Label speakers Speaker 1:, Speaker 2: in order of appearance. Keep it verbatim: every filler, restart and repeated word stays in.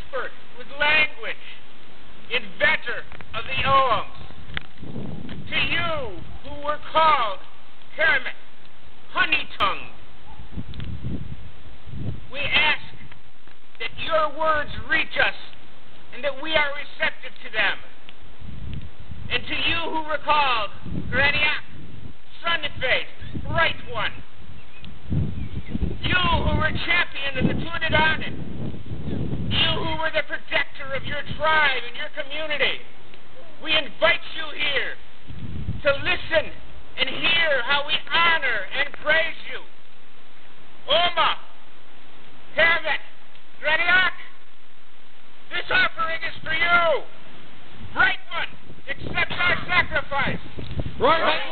Speaker 1: expert with language, inventor of the Oghams. To you who were called hermit, honey-tongued, we ask that your words reach us and that we are receptive to them. And to you who were called Graniac, sun-faced, bright one, you who were champion of the Tuatha, you who were the protector of your tribe and your community, we invite you here to listen and hear how we honor and praise you. Oma, Hermit, Graniac, this offering is for you. Bright one, accept our sacrifice.
Speaker 2: Right.